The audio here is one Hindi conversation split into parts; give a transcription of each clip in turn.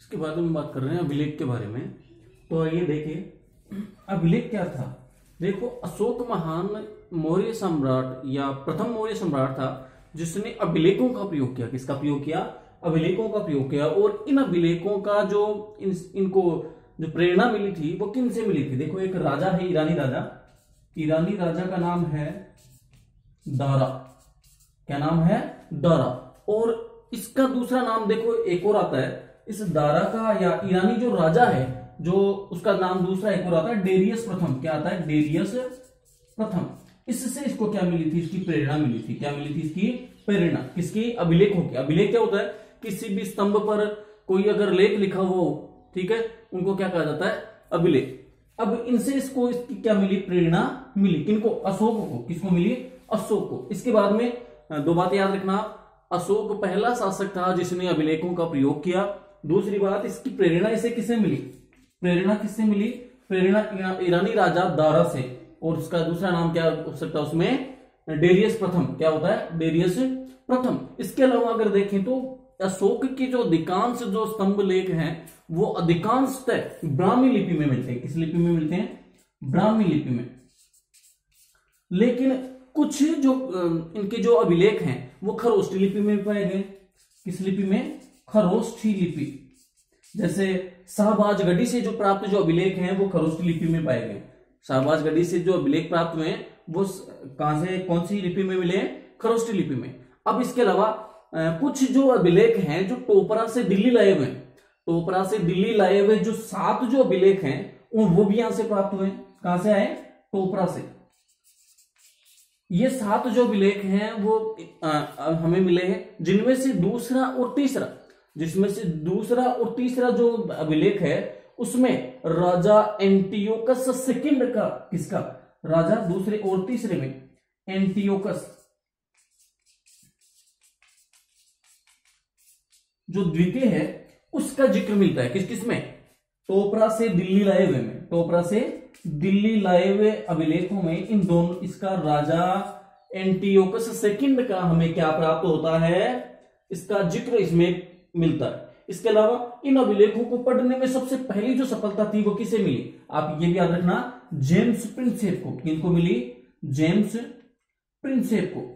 इसके बाद में बात कर रहे हैं अभिलेख के बारे में। तो आइए देखिए अभिलेख क्या था। देखो, अशोक महान मौर्य सम्राट या प्रथम मौर्य सम्राट था जिसने अभिलेखों का प्रयोग किया। किसका प्रयोग किया? अभिलेखों का प्रयोग किया। और इन अभिलेखों का जो इनको जो प्रेरणा मिली थी वो किन से मिली थी? देखो, एक राजा है ईरानी राजा। ईरानी राजा का नाम है दारा। क्या नाम है? दारा। और इसका दूसरा नाम देखो एक और आता है इस दारा का, या ईरानी जो राजा है जो उसका नाम दूसरा एक और आता है डेरियस प्रथम। क्या आता है? डेरियस प्रथम। इससे इसको क्या मिली थी? इसकी प्रेरणा मिली थी। क्या मिली थी? इसकी प्रेरणा। किसकी? अभिलेखों की। अभिलेख क्या होता है? किसी भी स्तंभ पर कोई अगर लेख लिखा हुआ हो, ठीक है, उनको क्या कहा जाता है? अभिलेख। अब इनसे इसको इसकी क्या मिली? प्रेरणा मिली। किनको? अशोक को। किसको मिली? अशोक को। इसके बाद में दो बात याद रखना। अशोक पहला शासक था जिसने अभिलेखों का प्रयोग किया। दूसरी बात, इसकी प्रेरणा इसे किससे मिली? प्रेरणा किससे मिली? प्रेरणा ईरानी राजा दारा से। और उसका दूसरा नाम क्या हो सकता है उसमें? डेरियस प्रथम। क्या होता है? डेरियस प्रथम। इसके अलावा अगर देखें तो अशोक की जो अधिकांश जो स्तंभ लेख हैं वो अधिकांशतः ब्राह्मी लिपि में मिलते हैं। किस लिपि में मिलते हैं? ब्राह्मी लिपि में। लेकिन कुछ जो इनके जो अभिलेख हैं वो खरोष्ठी लिपि में पाए गए। किस लिपि में? खरोष्ठी लिपि। जैसे शाहबाजगढ़ी से जो प्राप्त जो अभिलेख हैं वो खरोष्ठी लिपि में पाए गए। शाहबाजगढ़ी से जो अभिलेख प्राप्त हुए वो कहां से, कौन सी लिपि में मिले? खरोष्ठी लिपि में। अब इसके अलावा कुछ जो अभिलेख हैं जो टोपरा से दिल्ली लाए हुए, टोपरा से दिल्ली लाए हुए जो 7 जो अभिलेख हैं वो भी यहां से प्राप्त हुए। कहां से आए? टोपरा से। ये 7 जो अभिलेख हैं वो हमें मिले हैं, जिनमें से दूसरा और तीसरा जो अभिलेख है उसमें राजा एंटियोकस सेकंड का, किसका? राजा दूसरे और तीसरे में एंटियोकस जो द्वितीय है उसका जिक्र मिलता है। किस किस में? टोपरा से दिल्ली लाए हुए में। टोपरा से दिल्ली लाए हुए अभिलेखों में इन दोनों, इसका राजा एंटियोकस सेकंड का हमें क्या प्राप्त होता है? इसका जिक्र इसमें मिलता है। इसके अलावा इन अभिलेखों को पढ़ने में सबसे पहली जो सफलता थी वो किसे मिली? आप ये भी याद रखना, जेम्स प्रिंसेप को। किनको मिली? जेम्स प्रिंसेप को।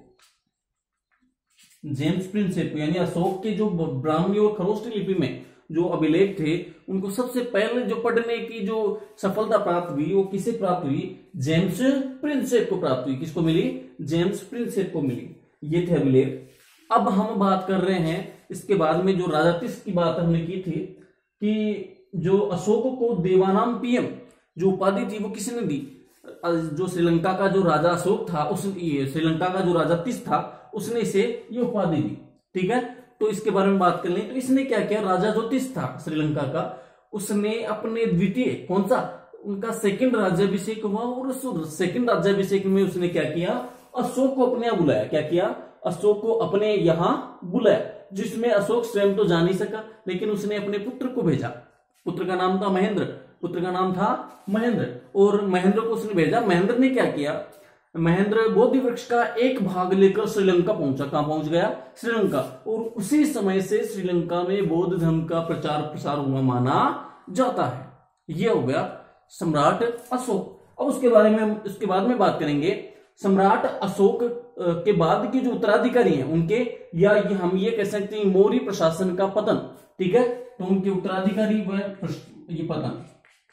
जेम्स प्रिंसेप यानी अशोक के जो ब्राह्मी और खरोष्ठी लिपि में जो अभिलेख थे उनको सबसे पहले जो पढ़ने की जो सफलता प्राप्त हुई वो किसे प्राप्त हुई? जेम्स प्रिंसेप को प्राप्त हुई। किसको मिली? जेम्स प्रिंसेप को मिली। ये थे अभिलेख। अब हम बात कर रहे हैं इसके बाद में जो राजा तिस की बात हमने की थी कि जो अशोक को देवानाम पीएम जो उपाधि थी वो किसने दी? जो श्रीलंका का जो राजा अशोक था उस श्रीलंका का जो राजा तिस था उसने इसे ये उपाधि दी। ठीक है, तो इसके बारे में बात कर लें। तो इसने क्या किया? राजा जो तिस था श्रीलंका का, उसने अपने द्वितीय, कौन सा? उनका सेकंड राज्याभिषेक हुआ और उस सेकंड राज्याभिषेक में उसने क्या किया? अशोक को अपने यहाँ बुलाया। क्या किया? अशोक को अपने यहां बुलाया, जिसमें अशोक स्वयं तो जा नहीं सका लेकिन उसने अपने पुत्र को भेजा। पुत्र का नाम था महेंद्र। और महेंद्र को उसने भेजा। महेंद्र ने क्या किया? महेंद्र बोधि वृक्ष का एक भाग लेकर श्रीलंका पहुंचा। कहां पहुंच गया? श्रीलंका। और उसी समय से श्रीलंका में बौद्ध धर्म का प्रचार प्रसार हुआ माना जाता है। यह हो गया सम्राट अशोक। अब उसके बाद में बात करेंगे सम्राट अशोक के बाद के जो उत्तराधिकारी हैं उनके, या हम ये कह सकते हैं मौर्य प्रशासन का पतन। ठीक है, तो उनके उत्तराधिकारी व ये पतन।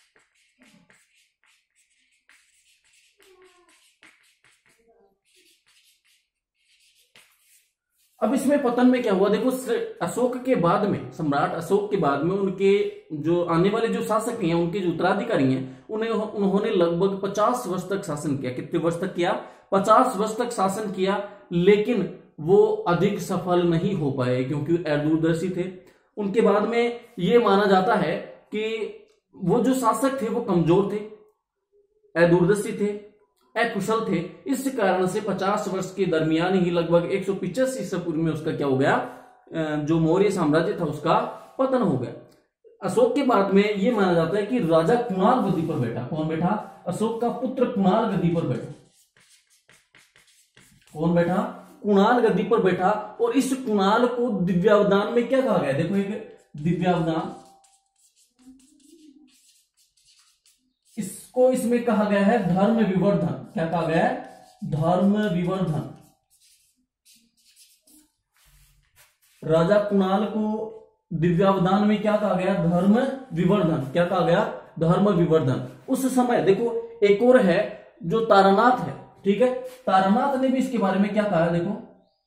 अब इसमें पतन में क्या हुआ? देखो, अशोक के बाद में, सम्राट अशोक के बाद में उनके जो आने वाले जो शासक हैं, उनके जो उत्तराधिकारी हैं, उन्होंने लगभग 50 वर्ष तक शासन किया। कितने वर्ष तक किया? 50 वर्ष तक शासन किया। लेकिन वो अधिक सफल नहीं हो पाए क्योंकि दूरदर्शी थे। उनके बाद में ये माना जाता है कि वो जो शासक थे वो कमजोर थे, दूरदर्शी थे, अकुशल थे। इस कारण से 50 वर्ष के दरमियान ही लगभग 185 ईसा पूर्व में उसका क्या हो गया? जो मौर्य साम्राज्य था उसका पतन हो गया। अशोक के बाद में यह माना जाता है कि राजा कुणाल गद्दी पर बैठा। कौन बैठा? अशोक का पुत्र कुणाल गद्दी पर बैठा। कौन बैठा? कुणाल गद्दी पर बैठा। और इस कुणाल को दिव्यावदान में क्या कहा गया? देखो, एक दिव्यावदान इसको इसमें कहा गया है धर्म विवर्धन। क्या कहा गया है? धर्म विवर्धन। राजा कुणाल को दिव्यावदान में क्या कहा गया? धर्म विवर्धन। क्या कहा गया? धर्म विवर्धन। उस समय देखो एक और है जो तारानाथ है, ठीक है, तारानाथ ने भी इसके बारे में क्या कहा है? देखो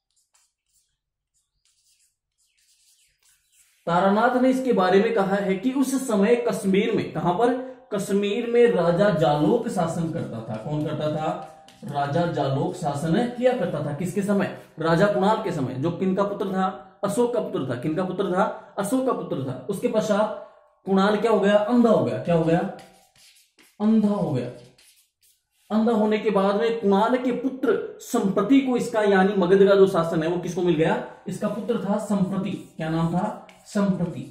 तारानाथ ने इसके बारे में कहा है कि उस समय कश्मीर में, कहां पर? कश्मीर में राजा जालोक शासन करता था। कौन करता था? राजा जालोक शासन किया करता था। किसके समय? राजा कुणाल के समय, जो किनका पुत्र था? अशोक का पुत्र था। किनका पुत्र था? अशोक का पुत्र था। उसके पश्चात कुणाल क्या हो गया? अंधा हो गया। क्या हो गया? अंधा हो गया। अंधा होने के बाद में कुणाल के पुत्र संप्रति को इसका, यानी मगध का जो शासन है वो किसको मिल गया? इसका पुत्र था संप्रति। क्या नाम था? संप्रति।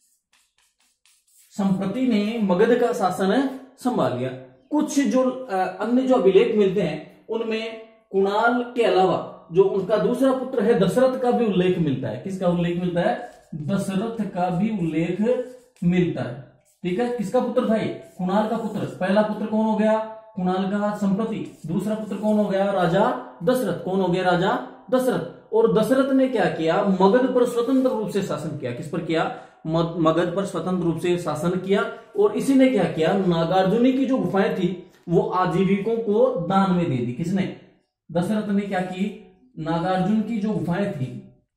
संप्रति ने मगध का शासन संभाल लिया। कुछ जो अन्य जो अभिलेख मिलते हैं उनमें कुणाल के अलावा जो उनका दूसरा पुत्र है दशरथ का भी उल्लेख मिलता है। किसका उल्लेख मिलता है? दशरथ का भी उल्लेख मिलता है। ठीक है, किसका पुत्र था ये? कुणाल का पुत्र। पहला पुत्र कौन हो गया? कुणाल का संप्रति। दूसरा पुत्र कौन हो गया? राजा दशरथ। कौन हो गया? राजा दशरथ। और दशरथ ने क्या किया? मगध पर स्वतंत्र रूप से शासन किया। किस पर किया? मगध पर स्वतंत्र रूप से शासन किया। और इसी ने क्या किया? नागार्जुनी की जो गुफाएं थी वो आजीविकों को दान में दे दी। किसने? दशरथ ने क्या की? नागार्जुन की जो गुफाएं थी,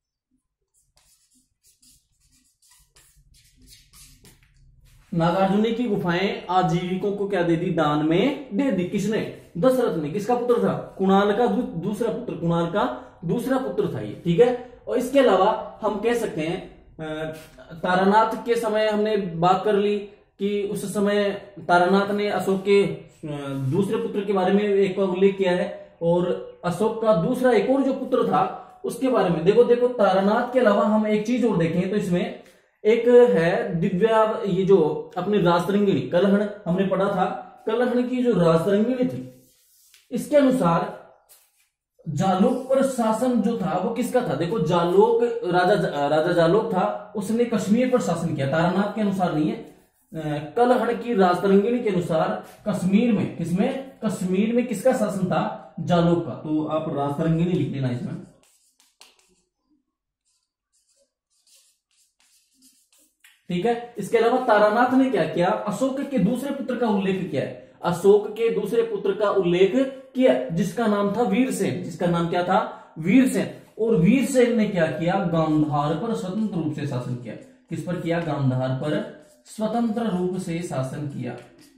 नागार्जुनी की गुफाएं आजीविकों को क्या दे दी? दान में दे दी। किसने? दशरथ ने। किसका पुत्र था? कुणाल का दूसरा पुत्र। कुणाल का दूसरा पुत्र था ये। ठीक है, और इसके अलावा हम कह सकते हैं तारानाथ के समय हमने बात कर ली कि उस समय तारानाथ ने अशोक के दूसरे पुत्र के बारे में एक उल्लेख किया है, और अशोक का दूसरा एक और जो पुत्र था उसके बारे में देखो तारानाथ के अलावा हम एक चीज और देखें तो इसमें एक है दिव्या, ये जो अपनी राजतरंगिणी कलहण हमने पढ़ा था, कलहण की जो राजतरंगिणी थी इसके अनुसार जालोक पर शासन जो था वो किसका था? देखो जालोक राजा जालोक था, उसने कश्मीर पर शासन किया। तारानाथ के अनुसार नहीं है, कलहण की राजतरंगिणी के अनुसार कश्मीर में, किसमें? कश्मीर में किसका शासन था? जालोक का। तो आप राजतरंगिणी लिख लेना इसमें। ठीक है, इसके अलावा तारानाथ ने क्या किया? अशोक के दूसरे पुत्र का उल्लेख किया है। अशोक के दूसरे पुत्र का उल्लेख किया जिसका नाम था वीरसेन। जिसका नाम क्या था? वीरसेन। और वीरसेन ने क्या किया? गांधार पर स्वतंत्र रूप से शासन किया। किस पर किया? गांधार पर स्वतंत्र रूप से शासन किया।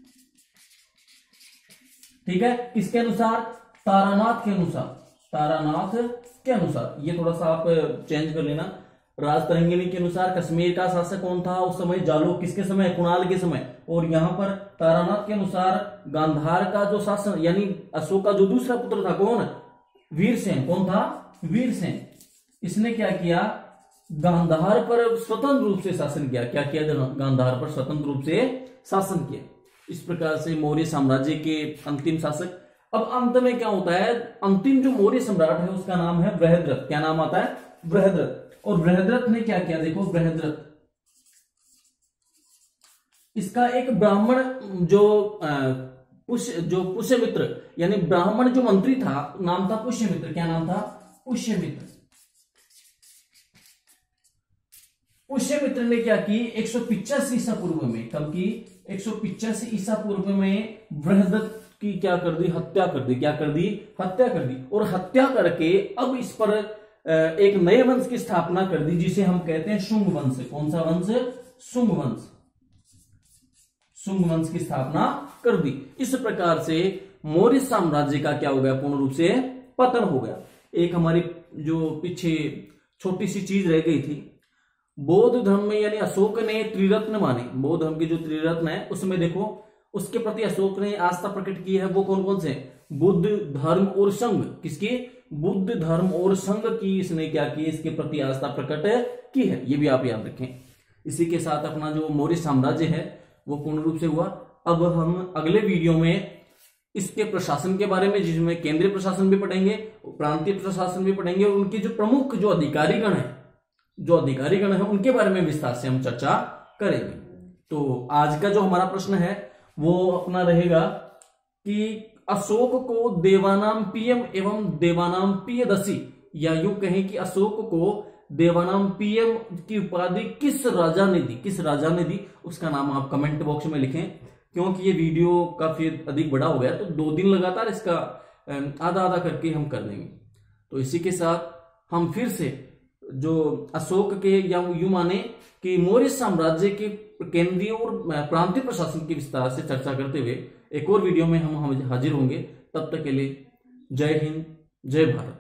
ठीक है, किसके अनुसार? तारानाथ के अनुसार। तारानाथ के अनुसार। ये थोड़ा सा आप चेंज कर लेना। राजतरंगिणी के अनुसार कश्मीर का शासक कौन था उस समय? जालोक। किसके समय? कुणाल के समय। और यहां पर तारानाथ के अनुसार गांधार का जो शासन, यानी अशोक का जो दूसरा पुत्र था, कौन? वीरसेन। कौन था? वीरसेन। इसने क्या किया? गांधार पर स्वतंत्र रूप से शासन किया। क्या किया? गांधार पर स्वतंत्र रूप से शासन किया। इस प्रकार से मौर्य साम्राज्य के अंतिम शासक। अब अंत में क्या होता है? अंतिम जो मौर्य सम्राट है उसका नाम है बृहद्रथ। क्या नाम आता है? बृहद्रथ। और बृहद्रथ ने क्या किया? देखो बृहद्रथ, इसका एक ब्राह्मण जो पुष्यमित्र, यानी ब्राह्मण जो मंत्री था, नाम था पुष्यमित्र। क्या नाम था? पुष्यमित्र। पुष्यमित्र ने क्या की? 185 ईसा पूर्व में, कब की? 185 ईसा पूर्व में बृहद्रथ की क्या कर दी? हत्या कर दी। क्या कर दी? हत्या कर दी। और हत्या करके अब इस पर एक नए वंश की स्थापना कर दी जिसे हम कहते हैं शुंग वंश। कौन सा वंश? शुंग वंश। शुंग वंश की स्थापना कर दी। इस प्रकार से मौर्य साम्राज्य का क्या हो गया? पूर्ण रूप से पतन हो गया। एक हमारी जो पीछे छोटी सी चीज रह गई थी, बौद्ध धर्म में, यानी अशोक ने त्रिरत्न माने। बौद्ध धर्म के जो त्रिरत्न है उसमें देखो उसके प्रति अशोक ने आस्था प्रकट की है। वो कौन कौन से? बुद्ध, धर्म और संघ। किसकी? बुद्ध, धर्म और संघ की इसने क्या की? इसके प्रति आस्था प्रकट की है। ये भी आप याद रखें। इसी के साथ अपना जो मौर्य साम्राज्य है वो पूर्ण रूप से हुआ। अब हम अगले वीडियो में इसके प्रशासन के बारे में, जिसमें केंद्रीय प्रशासन भी पढ़ेंगे, प्रांतीय प्रशासन भी पढ़ेंगे, और उनके जो प्रमुख जो अधिकारीगण है उनके बारे में विस्तार से हम चर्चा करेंगे। तो आज का जो हमारा प्रश्न है वो अपना रहेगा कि अशोक को देवानाम पीएम एवं देवानाम पियदसी, या यूं कहें कि अशोक को देवानाम पीएम की उपाधि किस राजा ने दी, किस राजा ने दी, उसका नाम आप कमेंट बॉक्स में लिखें। क्योंकि ये वीडियो काफी अधिक बड़ा हो गया तो 2 दिन लगातार इसका आधा आधा करके हम कर देंगे। तो इसी के साथ हम फिर से जो अशोक के, या यूं माने कि मौर्य साम्राज्य के केंद्रीय और प्रांतीय प्रशासन के विस्तार से चर्चा करते हुए एक और वीडियो में हम हाजिर होंगे। तब तक के लिए जय हिंद, जय भारत।